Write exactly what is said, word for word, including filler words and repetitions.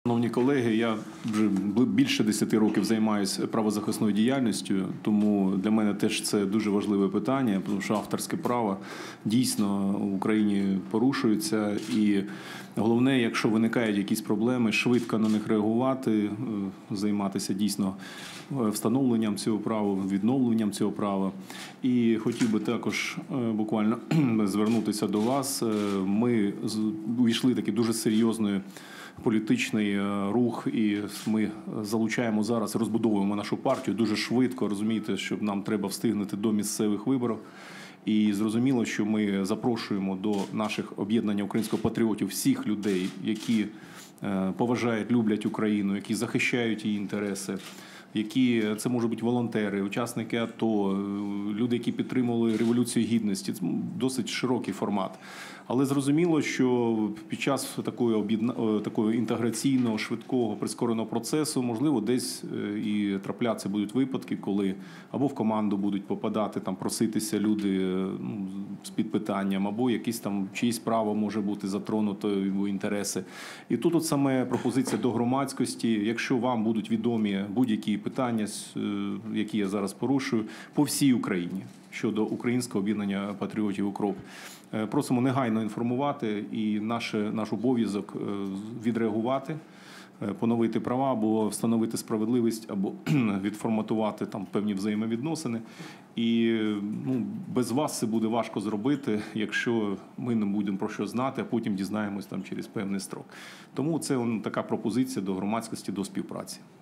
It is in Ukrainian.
Шановні колеги, я вже більше десяти років займаюся правозахисною діяльністю, тому для мене теж це дуже важливе питання, тому що авторське право дійсно в Україні порушується. І головне, якщо виникають якісь проблеми, швидко на них реагувати, займатися дійсно встановленням цього права, відновленням цього права. І хотів би також буквально звернутися до вас. Ми увійшли таки дуже серйозною політичний рух, і ми залучаємо зараз, розбудовуємо нашу партію дуже швидко, розумієте, що нам треба встигнути до місцевих виборів. І зрозуміло, що ми запрошуємо до наших об'єднання українських патріотів всіх людей, які поважають, люблять Україну, які захищають її інтереси, які це можуть бути волонтери, учасники АТО, люди, які підтримували Революцію Гідності. Це досить широкий формат. Але зрозуміло, що під час такого, такого інтеграційного, швидкого, прискореного процесу, можливо, десь і трапляться будуть випадки, коли або в команду будуть попадати, там, проситися люди, ну, з підпитанням, або якісь там чиїсь право може бути затронуто, інтереси. І тут от саме пропозиція до громадськості, якщо вам будуть відомі будь-які питання, які я зараз порушую, по всій Україні щодо Українського об'єднання патріотів «УКРОП». Просимо негайно інформувати, і наш, наш обов'язок відреагувати, поновити права, або встановити справедливість, або відформатувати там певні взаємовідносини. І ну, без вас це буде важко зробити, якщо ми не будемо про що знати, а потім дізнаємось там через певний строк. Тому це така пропозиція до громадськості, до співпраці.